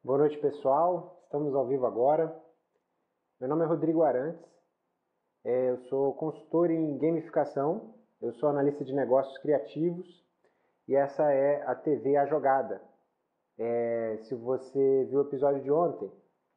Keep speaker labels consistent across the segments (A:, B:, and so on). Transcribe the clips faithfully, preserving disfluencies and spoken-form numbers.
A: Boa noite, pessoal. Estamos ao vivo agora. Meu nome é Rodrigo Arantes. É, eu sou consultor em gamificação. Eu sou analista de negócios criativos. E essa é a T V A Jogada. É, se você viu o episódio de ontem,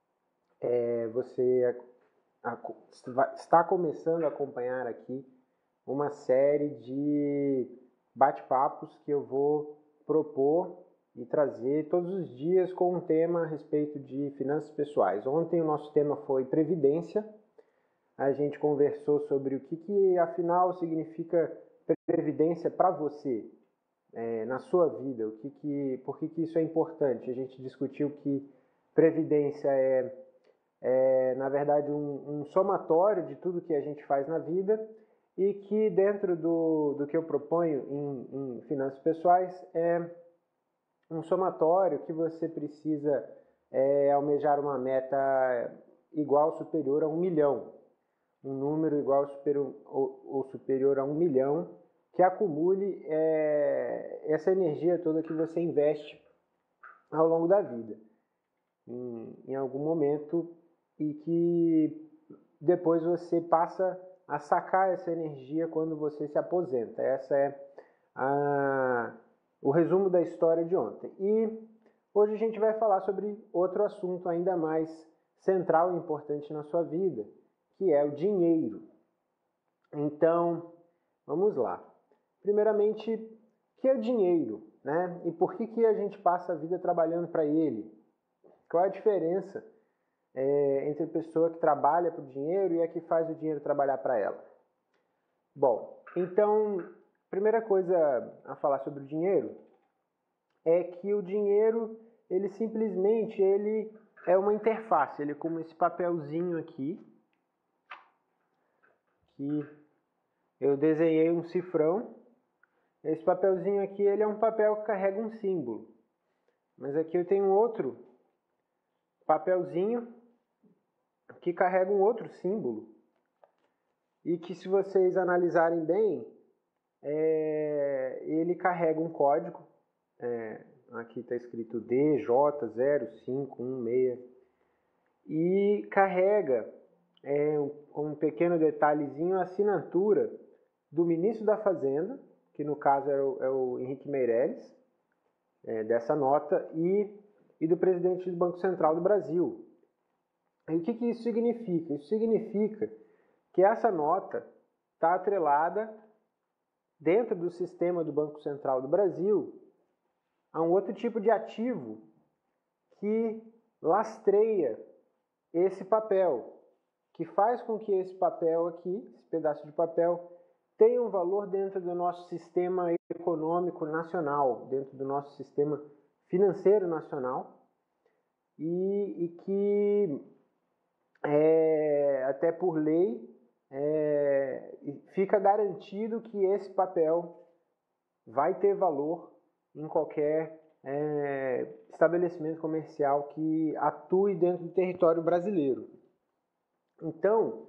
A: é, você a, a, está começando a acompanhar aqui uma série de bate-papos que eu vou propor e trazer todos os dias com um tema a respeito de finanças pessoais. Ontem o nosso tema foi Previdência. A gente conversou sobre o que, que afinal significa Previdência para você, é, na sua vida, o que que, por que, que isso é importante. A gente discutiu que Previdência é, é na verdade, um, um somatório de tudo que a gente faz na vida e que dentro do, do que eu proponho em, em finanças pessoais é um somatório que você precisa é, almejar uma meta igual ou superior a um milhão. Um número igual ou superior, ou, ou superior a um milhão que acumule é, essa energia toda que você investe ao longo da vida. Em, em algum momento e que depois você passa a sacar essa energia quando você se aposenta. Essa é a... o resumo da história de ontem. E hoje a gente vai falar sobre outro assunto ainda mais central e importante na sua vida, que é o dinheiro. Então, vamos lá. Primeiramente, o que é o dinheiro, né? E por que, que a gente passa a vida trabalhando para ele? Qual é a diferença é, entre a pessoa que trabalha para o dinheiro e a que faz o dinheiro trabalhar para ela? Bom, então, primeira coisa a falar sobre o dinheiro é que o dinheiro, ele simplesmente ele é uma interface, ele é como esse papelzinho aqui, que eu desenhei um cifrão. Esse papelzinho aqui ele é um papel que carrega um símbolo, mas aqui eu tenho outro papelzinho que carrega um outro símbolo e que, se vocês analisarem bem, é, ele carrega um código. É, aqui está escrito D J zero cinco um seis e carrega é, um, um pequeno detalhezinho a assinatura do ministro da Fazenda, que no caso é o, é o Henrique Meirelles, é, dessa nota, e, e do presidente do Banco Central do Brasil. E o que, que isso significa? Isso significa que essa nota está atrelada dentro do sistema do Banco Central do Brasil a um outro tipo de ativo que lastreia esse papel, que faz com que esse papel aqui, esse pedaço de papel, tenha um valor dentro do nosso sistema econômico nacional, dentro do nosso sistema financeiro nacional, e, e que, é, até por lei, é, fica garantido que esse papel vai ter valor em qualquer é, estabelecimento comercial que atue dentro do território brasileiro. Então,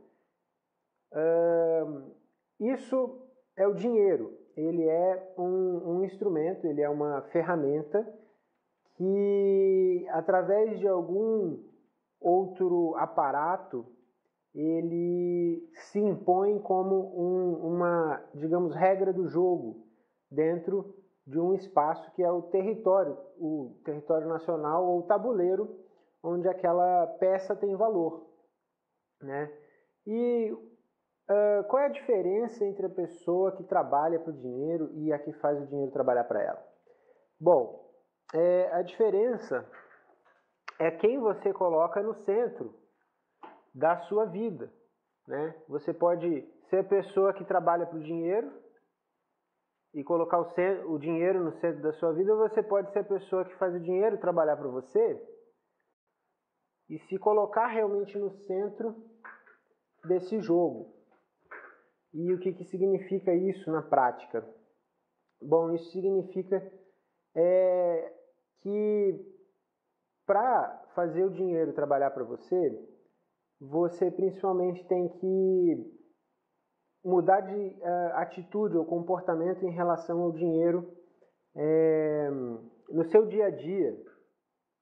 A: uh, isso é o dinheiro. Ele é um, um instrumento, ele é uma ferramenta que, através de algum outro aparato, ele se impõe como um, uma, digamos, regra do jogo dentro de um espaço que é o território, o território nacional ou o tabuleiro, onde aquela peça tem valor, né? E uh, qual é a diferença entre a pessoa que trabalha para o dinheiro e a que faz o dinheiro trabalhar para ela? Bom, é, a diferença é quem você coloca no centro da sua vida, né? Você pode ser a pessoa que trabalha para o dinheiro e colocar o, centro, o dinheiro no centro da sua vida, ou você pode ser a pessoa que faz o dinheiro trabalhar para você e se colocar realmente no centro desse jogo. E o que, que significa isso na prática? Bom, isso significa é, que para fazer o dinheiro trabalhar para você, você principalmente tem que mudar de uh, atitude ou comportamento em relação ao dinheiro é, no seu dia a dia.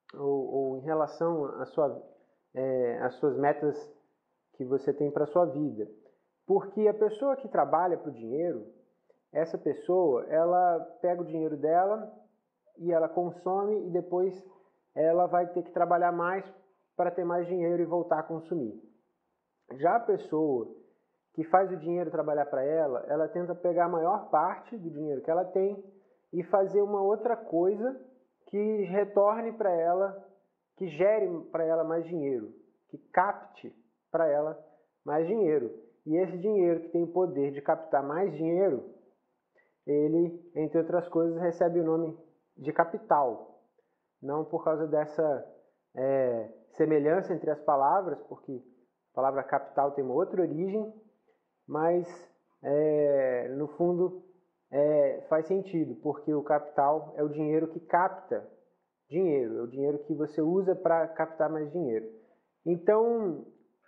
A: ou, ou em relação à sua, é, às suas metas que você tem para a sua vida. Porque a pessoa que trabalha para o dinheiro, essa pessoa, ela pega o dinheiro dela e ela consome e depois ela vai ter que trabalhar mais para ter mais dinheiro e voltar a consumir. Já a pessoa que faz o dinheiro trabalhar para ela, ela tenta pegar a maior parte do dinheiro que ela tem e fazer uma outra coisa que retorne para ela, que gere para ela mais dinheiro, que capte para ela mais dinheiro. E esse dinheiro que tem o poder de captar mais dinheiro, ele, entre outras coisas, recebe o nome de capital. Não por causa dessa é, semelhança entre as palavras, porque a palavra capital tem uma outra origem, mas é, no fundo é, faz sentido, porque o capital é o dinheiro que capta dinheiro, é o dinheiro que você usa para captar mais dinheiro. Então,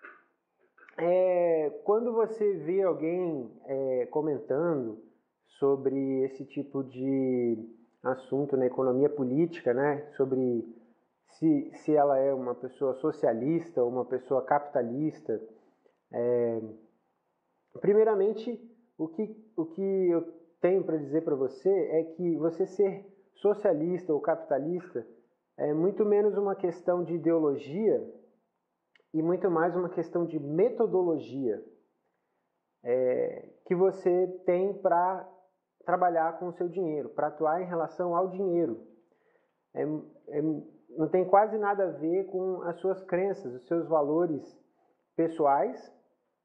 A: é, quando você vê alguém é, comentando sobre esse tipo de assunto na economia política, né, sobre se, se ela é uma pessoa socialista ou uma pessoa capitalista, é, primeiramente, o que, o que eu tenho para dizer para você é que você ser socialista ou capitalista é muito menos uma questão de ideologia e muito mais uma questão de metodologia é, que você tem para trabalhar com o seu dinheiro, para atuar em relação ao dinheiro. É, é, não tem quase nada a ver com as suas crenças, os seus valores pessoais,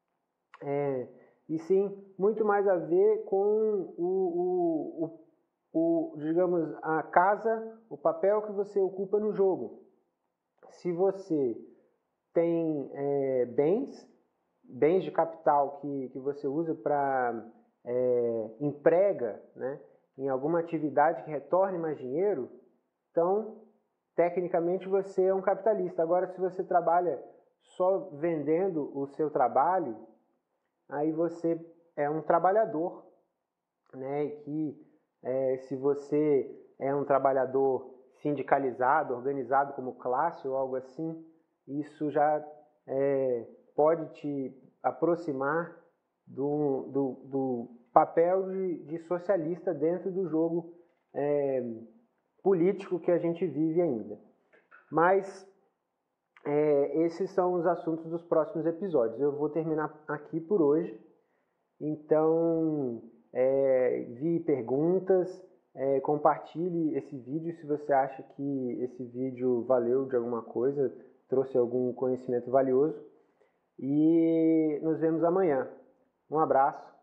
A: é, e sim muito mais a ver com o, o, o, o, digamos, a casa, o papel que você ocupa no jogo. Se você tem é, bens, bens de capital que, que você usa para é, emprega, né, em alguma atividade que retorne mais dinheiro, então, tecnicamente, você é um capitalista. Agora, se você trabalha só vendendo o seu trabalho, aí você é um trabalhador, né? E que é, se você é um trabalhador sindicalizado, organizado como classe ou algo assim, isso já é, pode te aproximar do, do, do papel de, de socialista dentro do jogo é, político que a gente vive ainda. Mas é, esses são os assuntos dos próximos episódios. Eu vou terminar aqui por hoje. Então, é, envie perguntas, é, compartilhe esse vídeo se você acha que esse vídeo valeu de alguma coisa, trouxe algum conhecimento valioso. E nos vemos amanhã. Um abraço.